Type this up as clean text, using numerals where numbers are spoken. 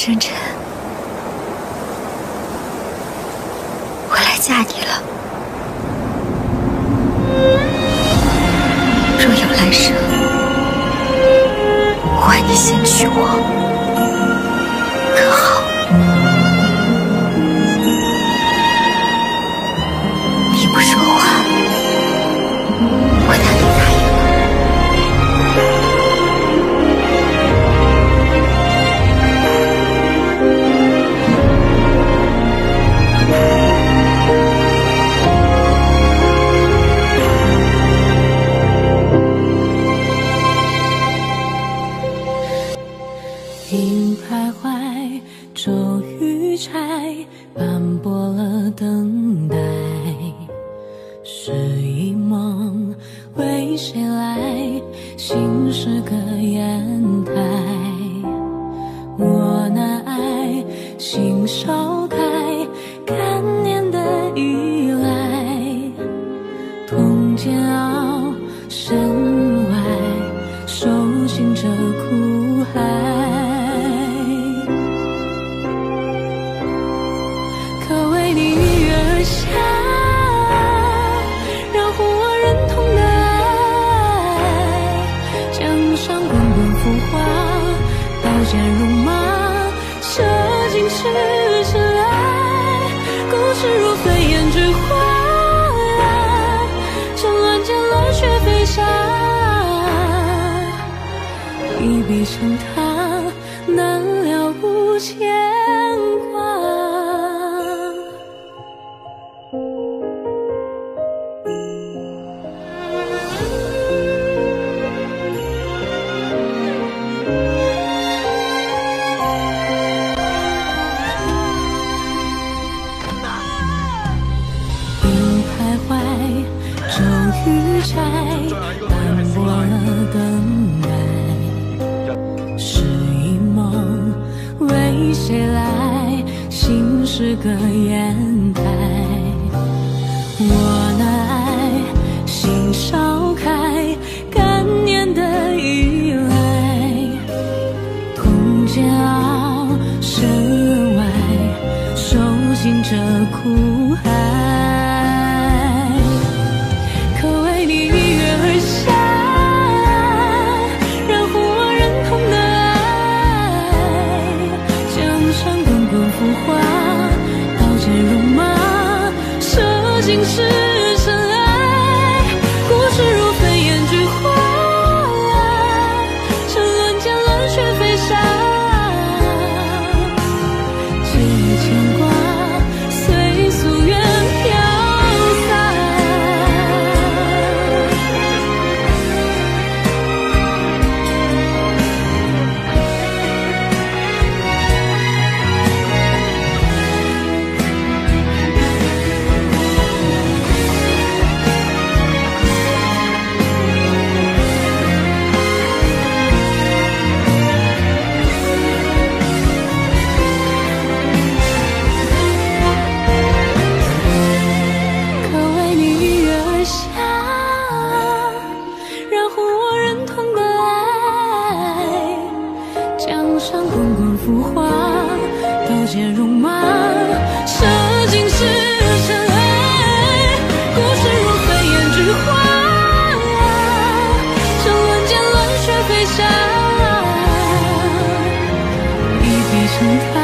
深沉，我来嫁你了。若有来生，换你先娶我，可好？你不说话，我哪里答应了？ 影徘徊，骤雨柴，斑驳了等待。是一梦，为谁来？心是个砚台。我那爱，心烧开，干念的依赖。痛煎熬，身外，受尽这苦海。可为你一跃而下，让护我忍痛的爱，江上滚滚浮华，刀剑戎马，射尽赤尘埃。故事如飞燕之花，趁乱间乱雪飞沙，一笔成他，难了无牵挂。影徘徊，骤雨柴，斑驳了等待。是一梦，为谁来？心是个砚台。我那爱，心烧开，干念的依赖。痛煎熬，身外，受尽这苦海。可为你一跃而下，让护我忍痛的爱。江山滚滚浮华，刀剑戎马，射尽赤尘埃。故事如飞燕之花，趁乱间乱雪飞沙。借牵挂，随夙愿飘散。可为你一跃而下，让护我忍痛的爱。江上滚滚浮华，刀剑戎马，射尽赤尘埃。故事如飞燕之花，趁乱间乱雪飞沙，一笔成他。